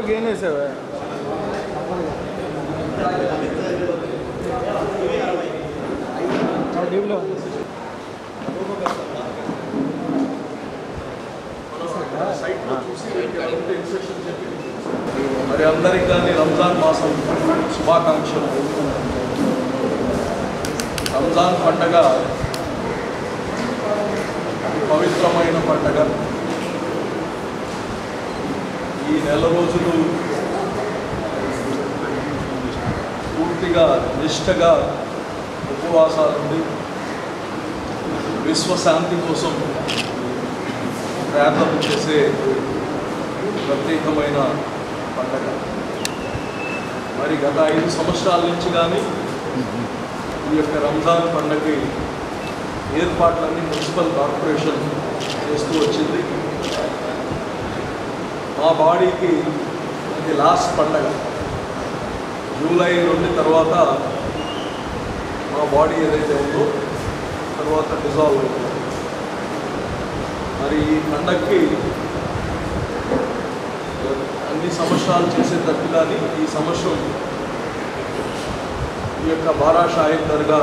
గేన్ వేసావా? డీప్లో మరి అందరికీ కానీ రంజాన్ మాసం శుభాకాంక్షలు. రంజాన్ పండగ పవిత్రమైన పండగ. ఈ నెల రోజులు పూర్తిగా నిష్ఠగా ఉపవాసాలుండి విశ్వశాంతి కోసం ప్రార్థన చేసే ప్రత్యేకమైన పండగ. మరి గత 5 సంవత్సరాల నుంచి కానీ ఈ యొక్క రంజాన్ పండగకి ఏర్పాట్లన్నీ మున్సిపల్ కార్పొరేషన్ చేస్తూ వచ్చింది. మా బాడీకి ఇది లాస్ట్ పండగ. జూలై 2 తర్వాత మా బాడీ ఏదైతే ఉందో తర్వాత డిజాల్వ్ అవుతుంది. మరి ఈ పండగకి అన్ని సంవత్సరాలు చేసేటట్టు కానీ ఈ సంవత్సరం ఈ యొక్క బారా షాహిద్ దర్గా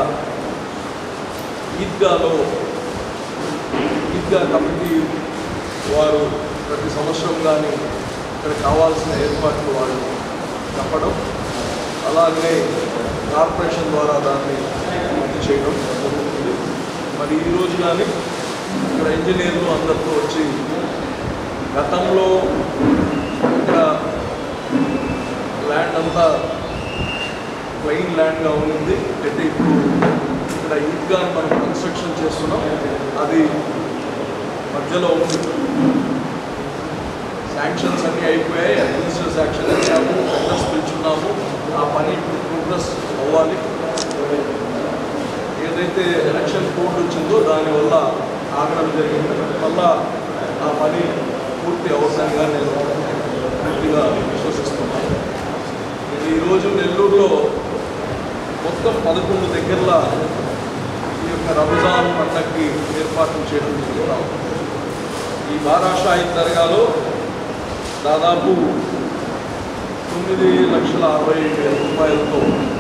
ఈద్గాలో ఈద్గా కమిటీ వారు ప్రతి సంవత్సరం కానీ ఇక్కడ కావాల్సిన ఏర్పాట్లు వాళ్ళు చెప్పడం, అలాగే కార్పొరేషన్ ద్వారా దాన్ని పూర్తి చేయడం జరుగుతుంది. మరి ఈరోజు కానీ ఇక్కడ ఇంజనీర్లు అందరితో వచ్చి గతంలో ఇక్కడ ల్యాండ్ అంతా ప్లెయిన్ ల్యాండ్గా ఉంది. అయితే ఇప్పుడు ఇక్కడ ఈద్గా మనం కన్స్ట్రక్షన్ చేస్తున్నాం. అది మధ్యలో ఉంది. శాంక్షన్స్ అన్నీ అయిపోయాయి. అడ్మినిస్ట్రేటివ్ శాంక్షన్ ఇచ్చాము, టెండర్స్ పిలుచున్నాము. ఆ పని ప్రోగ్రెస్ అవ్వాలి. ఏదైతే ఎలక్షన్ కోడ్ వచ్చిందో దానివల్ల ఆగడం జరిగింది. మళ్ళా ఆ పని పూర్తి అవసరంగా నేను పూర్తిగా విశ్వసిస్తున్నాను. ఈరోజు నెల్లూరులో మొత్తం 11 దగ్గరలో ఈ యొక్క రంజాన్ పండగకి ఏర్పాట్లు చేయడం జరుగుతాం. ఈ బారా షాహిద్ దర్గాలో దాదాపు 9,60,000 రూపాయలతో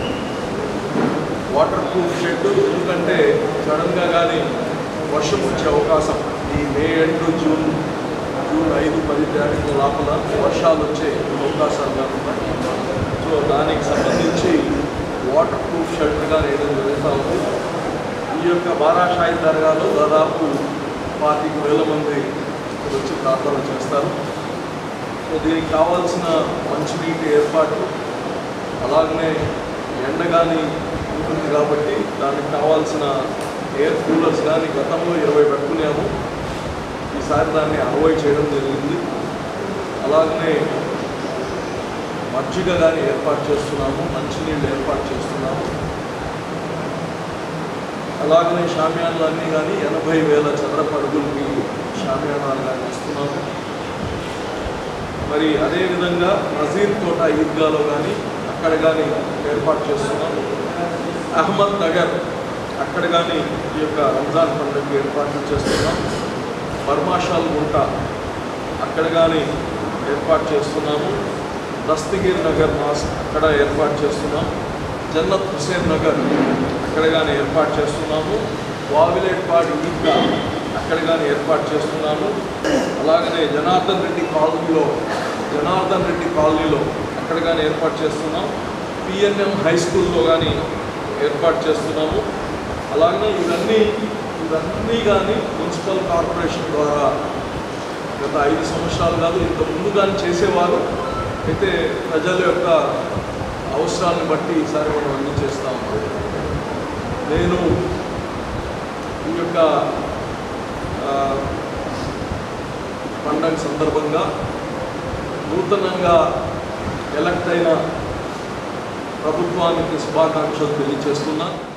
వాటర్ ప్రూఫ్ షెడ్. ఎందుకంటే సడన్గా కానీ వర్షం వచ్చే అవకాశం ఈ మే ఎండ్ జూన్ 5-10 తారీఖుల లోపల వర్షాలు వచ్చే అవకాశాలు కాకుండా సో దానికి సంబంధించి వాటర్ ప్రూఫ్ షెల్టర్గా వేయడం జరుగుతూ ఉంది. ఈ యొక్క బారా షాహిద్ దర్గాలో దాదాపు 25,000 మంది వచ్చి ప్రార్థన చేస్తారు. సో దీనికి కావాల్సిన మంచినీటి ఏర్పాటు, అలాగనే ఎండ కానీ ఉంటుంది కాబట్టి దానికి కావాల్సిన ఎయిర్ కూలర్స్ కానీ గతంలో 20 పెట్టుకున్నాము. ఈసారి దాన్ని 60 చేయడం జరిగింది. అలాగనే మజ్జిగ కానీ ఏర్పాటు చేస్తున్నాము, మంచినీళ్ళు ఏర్పాటు చేస్తున్నాము. అలాగనే షామియానాలు అన్నీ కానీ 80,000 చదరపు అడుగులకి షామియానాలు కానీ ఇస్తున్నాము. మరి అదేవిధంగా నజీర్ తోట ఈద్గాలో కానీ అక్కడ కానీ ఏర్పాటు చేస్తున్నాము. అహ్మద్ నగర్ అక్కడ కానీ ఈ యొక్క రంజాన్ పండుగకి ఏర్పాట్లు చేస్తున్నాం. బర్మాషాల్ గుంట అక్కడ కానీ ఏర్పాటు చేస్తున్నాము. దస్తగిర్ నగర్ మాస్క్ అక్కడ ఏర్పాటు చేస్తున్నాం. జన్నత్ హుసేన్ నగర్ అక్కడ కానీ ఏర్పాటు చేస్తున్నాము. వావిలేట్పాడి ఈద్గా అక్కడ కానీ ఏర్పాటు చేస్తున్నాము. అలాగనే జనార్దన్ రెడ్డి కాలనీలో అక్కడ కానీ ఏర్పాటు చేస్తున్నాం. పిఎన్ఎం హై స్కూల్లో కానీ ఏర్పాటు చేస్తున్నాము. అలాగే ఇవన్నీ కానీ మున్సిపల్ కార్పొరేషన్ ద్వారా గత 5 సంవత్సరాలు కాదు ఇంత ముందు కానీ చేసేవారు. అయితే ప్రజల యొక్క అవసరాలను బట్టి ఈసారి మనం అన్నీ చేస్తూ ఉన్నాం. నేను ఈ యొక్క పండగ సందర్భంగా నూతనంగా ఎలక్ట్ అయిన ప్రభుత్వానికి శుభాకాంక్షలు తెలియజేస్తున్నా.